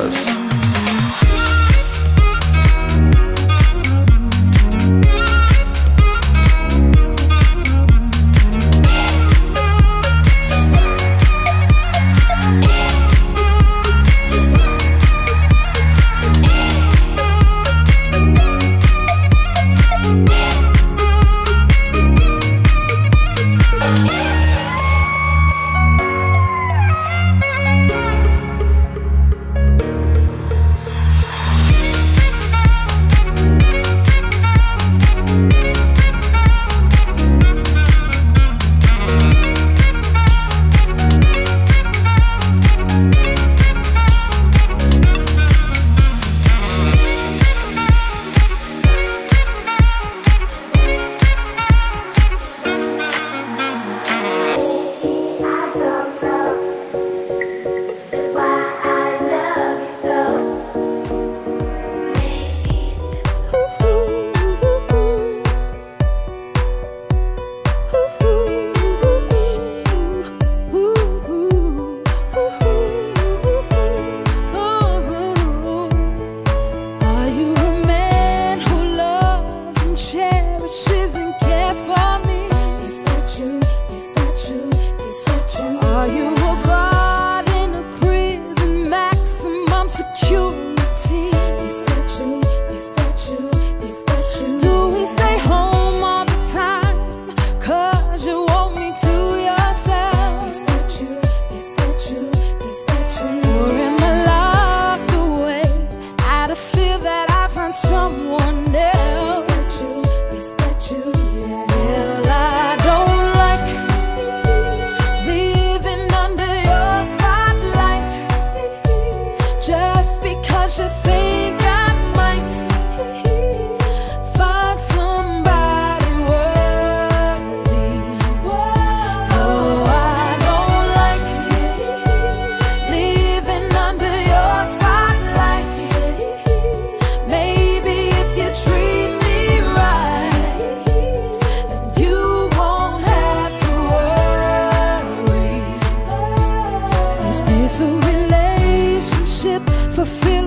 us. Someone else. Is that you? Yeah. Well, I don't like living under your spotlight just because you think I might find somebody worthy. Oh, I don't like living under your spotlight. Maybe if you treat me right, then you won't have to worry. Is this a relationship fulfilled?